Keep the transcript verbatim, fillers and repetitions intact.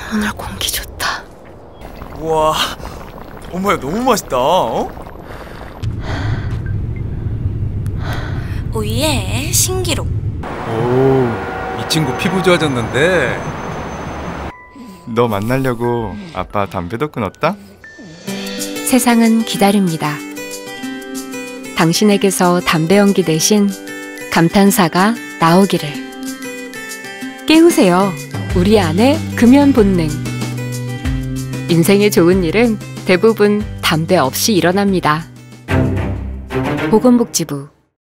오늘 공기 좋다. 우와, 엄마야 너무 맛있다. 어? 오예, 신기록. 오, 이 친구 피부 좋아졌는데. 너 만나려고 아빠 담배도 끊었다? 세상은 기다립니다. 당신에게서 담배 연기 대신 감탄사가 나오기를. 깨우세요. 우리 안의 금연 본능. 인생의 좋은 일은 대부분 담배 없이 일어납니다. 보건복지부